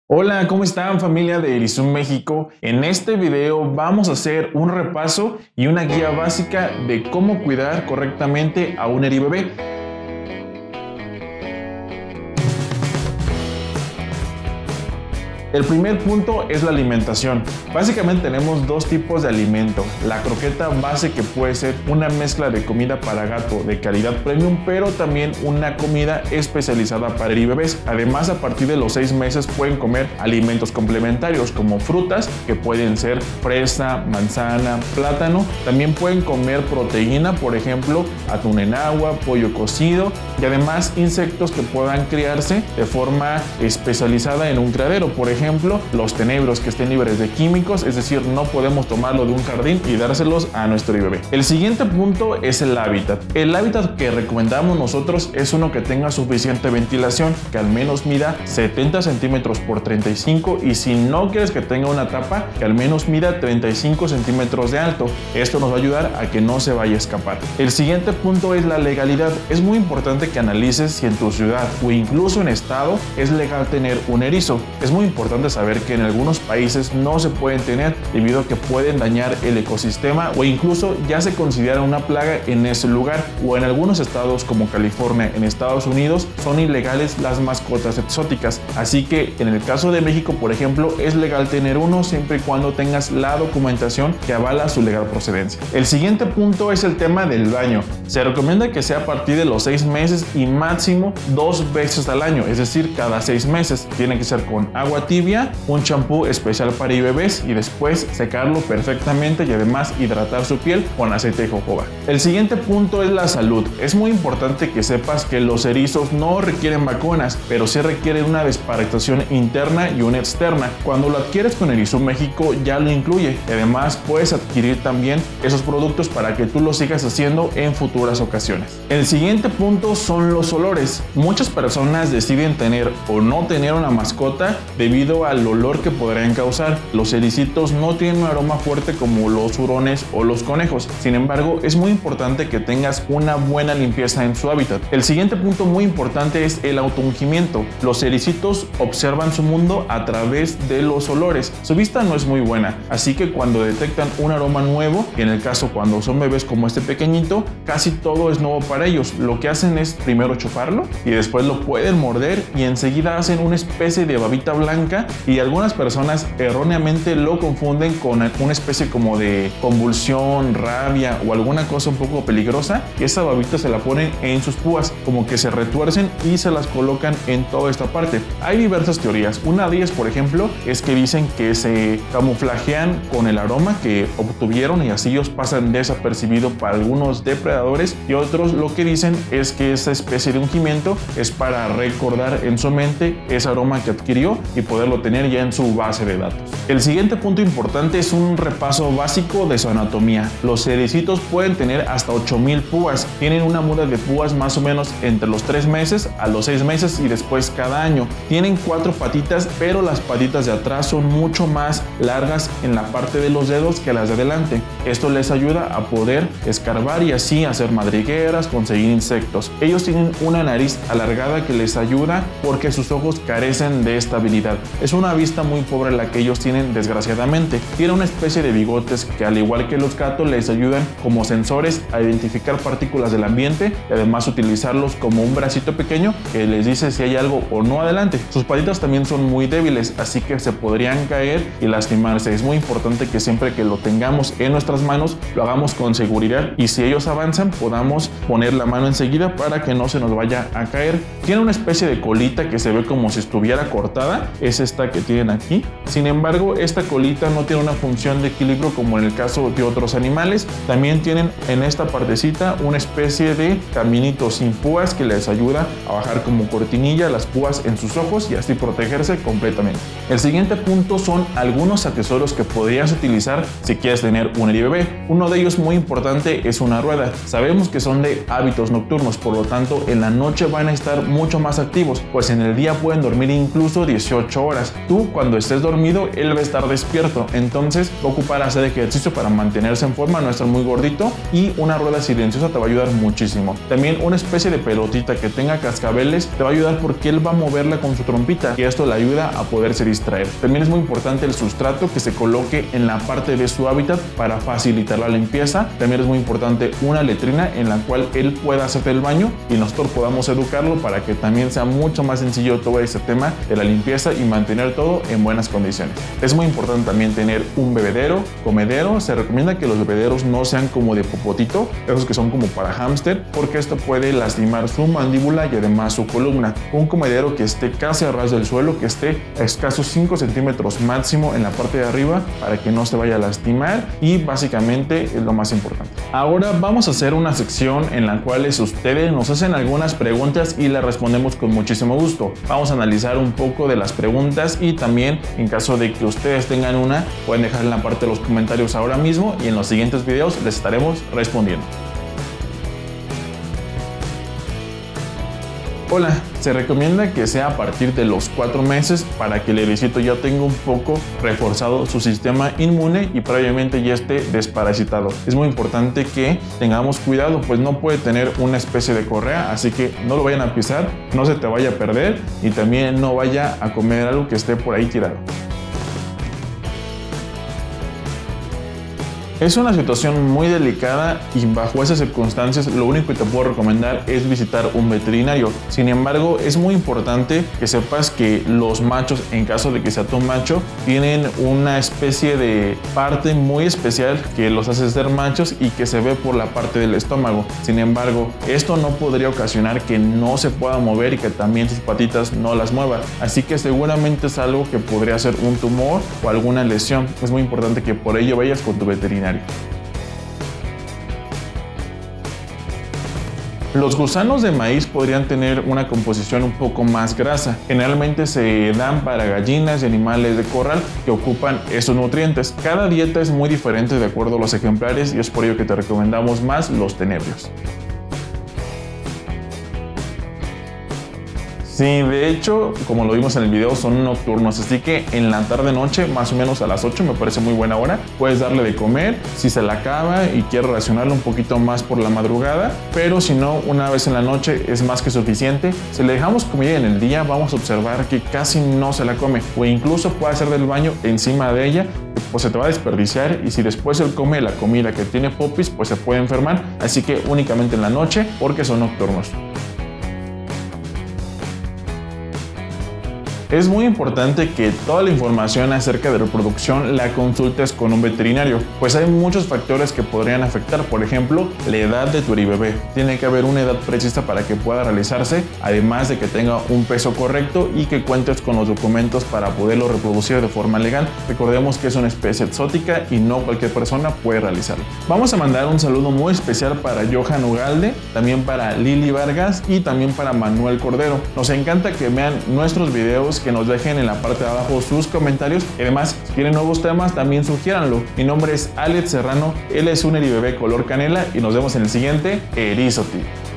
Hola, ¿cómo están familia de Erizum México? En este video vamos a hacer un repaso y una guía básica de cómo cuidar correctamente a un eribebé. El primer punto es la alimentación. Básicamente tenemos dos tipos de alimento. La croqueta base, que puede ser una mezcla de comida para gato de calidad premium, pero también una comida especializada para eribebés. Además, a partir de los 6 meses pueden comer alimentos complementarios como frutas, que pueden ser fresa, manzana, plátano. También pueden comer proteína, por ejemplo, atún en agua, pollo cocido, y además insectos que puedan criarse de forma especializada en un criadero. Por ejemplo, los tenebros que estén libres de químicos, es decir, no podemos tomarlo de un jardín y dárselos a nuestro eribebé. El siguiente punto es el hábitat. El hábitat que recomendamos nosotros es uno que tenga suficiente ventilación, que al menos mida 70 centímetros por 35, y si no quieres que tenga una tapa, que al menos mida 35 centímetros de alto. Esto nos va a ayudar a que no se vaya a escapar. El siguiente punto es la legalidad. Es muy importante que analices si en tu ciudad o incluso en estado es legal tener un erizo. Es muy importante saber que en algunos países no se pueden tener debido a que pueden dañar el ecosistema o incluso ya se considera una plaga en ese lugar, o en algunos estados como California en Estados Unidos son ilegales las mascotas exóticas. Así que en el caso de México, por ejemplo, es legal tener uno siempre y cuando tengas la documentación que avala su legal procedencia. El siguiente punto es el tema del baño. Se recomienda que sea a partir de los 6 meses y máximo 2 veces al año, es decir, cada 6 meses. Tiene que ser con agua tibia, un champú especial para eribebés y después secarlo perfectamente y además hidratar su piel con aceite de jojoba. El siguiente punto es la salud. Es muy importante que sepas que los erizos no requieren vacunas, pero sí requieren una desparasitación interna y una externa. Cuando lo adquieres con Erizum México ya lo incluye, y además puedes adquirir también esos productos para que tú lo sigas haciendo en futuras ocasiones. El siguiente punto son los olores. Muchas personas deciden tener o no tener una mascota debido al olor que podrían causar. Los ericitos no tienen un aroma fuerte como los hurones o los conejos. Sin embargo, es muy importante que tengas una buena limpieza en su hábitat. El siguiente punto muy importante es el autoungimiento. Los ericitos observan su mundo a través de los olores. Su vista no es muy buena, así que cuando detectan un aroma nuevo, y en el caso cuando son bebés como este pequeñito, casi todo es nuevo para ellos. Lo que hacen es primero chuparlo y después lo pueden morder y enseguida hacen una especie de babita blanca, y algunas personas erróneamente lo confunden con una especie como de convulsión, rabia o alguna cosa un poco peligrosa, y esa babita se la ponen en sus púas, como que se retuercen y se las colocan en toda esta parte. Hay diversas teorías. Una de ellas, por ejemplo, es que dicen que se camuflajean con el aroma que obtuvieron y así ellos pasan desapercibido para algunos depredadores, y otros lo que dicen es que esa especie de ungimiento es para recordar en su mente ese aroma que adquirió y poderlo tener ya en su base de datos. El siguiente punto importante es un repaso básico de su anatomía. Los ericitos pueden tener hasta 8000 púas. Tienen una muda de púas más o menos entre los 3 meses a los 6 meses y después cada año. Tienen 4 patitas, pero las patitas de atrás son mucho más largas en la parte de los dedos que las de adelante. Esto les ayuda a poder escarbar y así hacer madrigueras, conseguir insectos. Ellos tienen una nariz alargada que les ayuda porque sus ojos carecen de esta habilidad. Es una vista muy pobre la que ellos tienen, desgraciadamente. Tienen una especie de bigotes que, al igual que los gatos, les ayudan como sensores a identificar partículas del ambiente y además utilizarlos como un bracito pequeño que les dice si hay algo o no adelante. Sus patitas también son muy débiles, así que se podrían caer y lastimarse. Es muy importante que siempre que lo tengamos en nuestras manos lo hagamos con seguridad, y si ellos avanzan podamos poner la mano enseguida para que no se nos vaya a caer. Tiene una especie de colita que se ve como si estuviera cortada, es esta que tienen aquí. Sin embargo, esta colita no tiene una función de equilibrio como en el caso de otros animales. También tienen en esta partecita una especie de caminito sin púas que les ayuda a bajar como cortinilla las púas en sus ojos y así protegerse completamente. El siguiente punto son algunos accesorios que podrías utilizar si quieres tener un eribebé. Uno de ellos muy importante es una rueda. Sabemos que son de hábitos nocturnos, por lo tanto en la noche van a estar mucho más activos, pues en el día pueden dormir incluso 18 horas. horas. Tú cuando estés dormido, él va a estar despierto, entonces va a ocupar hacer ejercicio para mantenerse en forma, no estar muy gordito, y una rueda silenciosa te va a ayudar muchísimo. También una especie de pelotita que tenga cascabeles te va a ayudar porque él va a moverla con su trompita y esto le ayuda a poderse distraer. También es muy importante el sustrato que se coloque en la parte de su hábitat para facilitar la limpieza. También es muy importante una letrina en la cual él pueda hacer el baño y nosotros podamos educarlo para que también sea mucho más sencillo todo ese tema de la limpieza y mantener todo en buenas condiciones. Es muy importante también tener un bebedero, comedero. Se recomienda que los bebederos no sean como de popotito, esos que son como para hámster, porque esto puede lastimar su mandíbula y además su columna. Un comedero que esté casi a ras del suelo, que esté a escasos 5 centímetros máximo en la parte de arriba para que no se vaya a lastimar, y básicamente es lo más importante. Ahora vamos a hacer una sección en la cual ustedes nos hacen algunas preguntas y las respondemos con muchísimo gusto. Vamos a analizar un poco de las preguntas y también en caso de que ustedes tengan una, pueden dejar en la parte de los comentarios ahora mismo y en los siguientes videos les estaremos respondiendo. Hola, se recomienda que sea a partir de los 4 meses para que el bebecito ya tenga un poco reforzado su sistema inmune y previamente ya esté desparasitado. Es muy importante que tengamos cuidado, pues no puede tener una especie de correa, así que no lo vayan a pisar, no se te vaya a perder y también no vaya a comer algo que esté por ahí tirado. Es una situación muy delicada y bajo esas circunstancias lo único que te puedo recomendar es visitar un veterinario. Sin embargo, es muy importante que sepas que los machos, en caso de que sea tu macho, tienen una especie de parte muy especial que los hace ser machos y que se ve por la parte del estómago. Sin embargo, esto no podría ocasionar que no se pueda mover y que también sus patitas no las mueva. Así que seguramente es algo que podría ser un tumor o alguna lesión. Es muy importante que por ello vayas con tu veterinario. Los gusanos de maíz podrían tener una composición un poco más grasa. Generalmente se dan para gallinas y animales de corral que ocupan esos nutrientes. Cada dieta es muy diferente de acuerdo a los ejemplares y es por ello que te recomendamos más los tenebrios. Sí, de hecho, como lo vimos en el video, son nocturnos, así que en la tarde-noche, más o menos a las 8, me parece muy buena hora. Puedes darle de comer si se la acaba y quiere racionarlo un poquito más por la madrugada, pero si no, una vez en la noche es más que suficiente. Si le dejamos comida en el día, vamos a observar que casi no se la come, o incluso puede hacer del baño encima de ella, pues se te va a desperdiciar, y si después él come la comida que tiene popis, pues se puede enfermar, así que únicamente en la noche porque son nocturnos. Es muy importante que toda la información acerca de reproducción la consultes con un veterinario, pues hay muchos factores que podrían afectar. Por ejemplo, la edad de tu bebé. Tiene que haber una edad precisa para que pueda realizarse, además de que tenga un peso correcto y que cuentes con los documentos para poderlo reproducir de forma legal. Recordemos que es una especie exótica y no cualquier persona puede realizarlo. Vamos a mandar un saludo muy especial para Johan Ugalde, también para Lili Vargas y también para Manuel Cordero. Nos encanta que vean nuestros videos, que nos dejen en la parte de abajo sus comentarios y además si quieren nuevos temas también sugiéranlo. Mi nombre es Alex Serrano, él es un Eribebé color canela y nos vemos en el siguiente Erizotip.